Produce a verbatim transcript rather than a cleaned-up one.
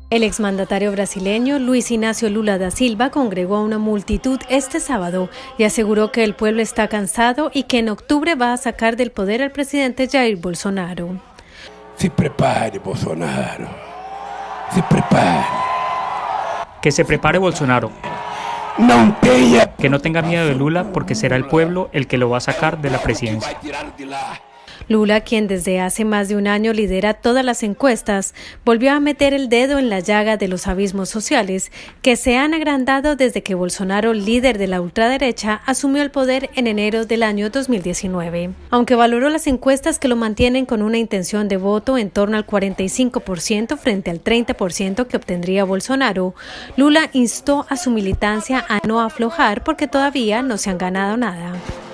El exmandatario brasileño Luis Inácio Lula da Silva congregó a una multitud este sábado y aseguró que el pueblo está cansado y que en octubre va a sacar del poder al presidente Jair Bolsonaro. Se prepare, Bolsonaro. Se prepare. Que se prepare Bolsonaro. No tenga... Que no tenga miedo de Lula porque será el pueblo el que lo va a sacar de la presidencia. Lula, quien desde hace más de un año lidera todas las encuestas, volvió a meter el dedo en la llaga de los abismos sociales que se han agrandado desde que Bolsonaro, líder de la ultraderecha, asumió el poder en enero del año dos mil diecinueve. Aunque valoró las encuestas que lo mantienen con una intención de voto en torno al cuarenta y cinco por ciento frente al treinta por ciento que obtendría Bolsonaro, Lula instó a su militancia a no aflojar porque todavía no se han ganado nada.